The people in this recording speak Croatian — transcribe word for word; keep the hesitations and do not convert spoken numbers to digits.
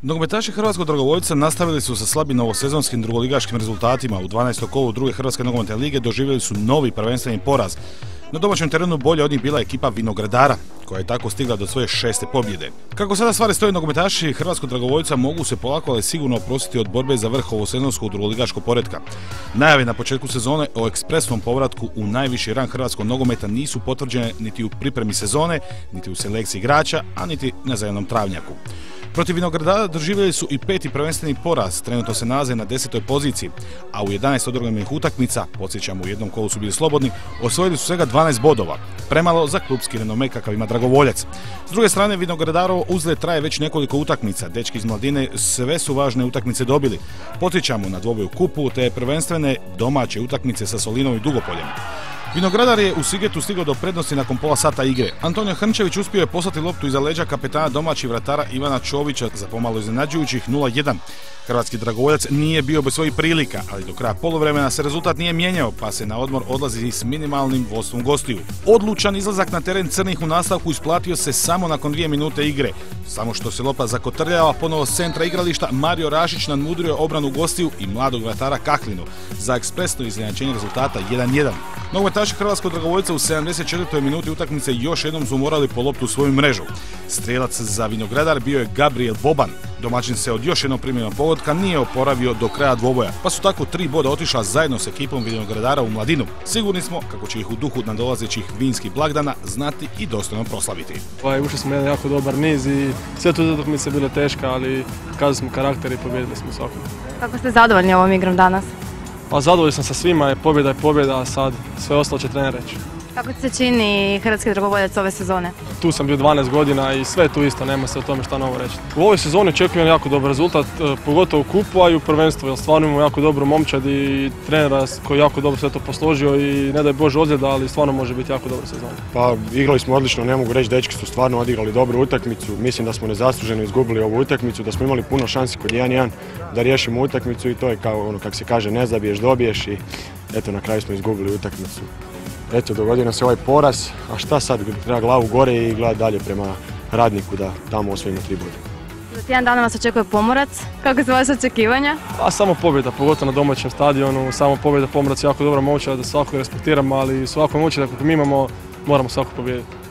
Nogometaši Hrvatskog dragovoljca nastavili su sa slabim novosezonskim drugoligaškim rezultatima. U dvanaestom kolu druge Hrvatske nogometne lige doživjeli su novi prvenstveni poraz. Na domaćem terenu bolje od njih bila ekipa Vinogradara, koja je tako stigla do svoje šeste pobjede. Kako sada stvari stoje, nogometaši Hrvatskog dragovoljca mogu se polako ali sigurno oprostiti od borbe za vrh ovosezonskog drugoligaškog poretka. Najave na početku sezone o ekspresnom povratku u najviši rang hrvatskog nogometa nisu potvrđene niti u pripremi sezone, niti u selekciji igrača, a niti na zelenom travnjaku. Protiv Vinogradara doživjeli su i peti prvenstveni poraz, trenutno se nalaze na desetoj poziciji, a u jedanaest odigranih utakmica, podsjećamo u jednom kolu su bili slobodni, osvojili su svega dvanaest bodova, premalo za klupski renome kakav ima Dragovoljac. S druge strane, Vinogradarov uzlet traje već nekoliko utakmica, dečki iz mladine sve su važne utakmice dobili. Podsjećamo na dvoboj u kupu te prvenstvene domaće utakmice sa Solinom i Dugopoljem. Vinogradar je u Sigetu stigao do prednosti nakon pola sata igre. Antonio Hrnčević uspio je poslati loptu iza leđa kapetana domaćih vratara Ivana Čovića za pomalo iznenađujućih nula jedan. Hrvatski dragovoljac nije bio bez svojih prilika, ali do kraja poluvremena se rezultat nije mijenjao, pa se na odmor odlazi s minimalnim vodstvom gostiju. Odlučan izlazak na teren crnih u nastavku isplatio se samo nakon dvije minute igre. Samo što se lopta zakotrljava, ponovo s centra igrališta Mario Rašić nadmudrio obranu gostiju i mladog vratara Kahlinu za ekspresno iznenađenje rezultata jedan jedan. Nogometaši Hrvatskog dragovoljca u sedamdeset četvrtoj minuti utakmice još jednom su morali po loptu u svoju mrežu. Strijelac za Vinogradar bio je Gabriel Boban. Domaćin se od još jednog primljenog pogotka nije oporavio do kraja dvoboja, pa su tako tri boda otišla zajedno s ekipom Vinogradara u Mladinu. Sigurni smo kako će ih u duhu nadolazećih vinskih blagdana znati i dostojno proslaviti. Pa, ušli smo jedan jako dobar niz i sve tu utakmice bile teške, ali pokazali smo karakter i pobijedili smo svakom. Kako ste zadovoljni ovom igrom danas? Pa zadovoljni sam sa svima, je pobjeda je pobjeda, a sad sve ostalo će trener reći. Kako se čini Hrvatski dragovoljac ove sezone? Tu sam bio dvanaest godina i sve je tu isto, nema se o tome šta novo reći. U ovoj sezoni očekujem jako dobar rezultat, pogotovo u kupu, a i u prvenstvu, jer stvarno imamo jako dobru momčad i trenera koji jako dobro sve to posložio i ne daj Bože ozljeda, ali stvarno može biti jako dobra sezona. Pa igrali smo odlično, ne mogu reći, dečki su stvarno odigrali dobru utakmicu, mislim da smo nezasluženo izgubili ovu utakmicu, da smo imali puno šansi kod jedan jedan da riješimo utakmicu i to je kao ono kako se kaže, ne zabiješ, dobiješ i eto na kraju smo izgubili utakmicu. Eto, dogodio nam se ovaj poraz, a šta sad, treba glavu gore i gledati dalje prema Radniku da tamo osvojimo tri boda. Za tjedan dana vas očekuje Pomorac, kako su vaše očekivanja? A samo pobjeda, pogotovo na domaćem stadionu, samo pobjeda. Pomorac je jako dobra momčad, da svakog respektiramo, ali svakog momčad ako mi imamo, moramo svakog pobijediti.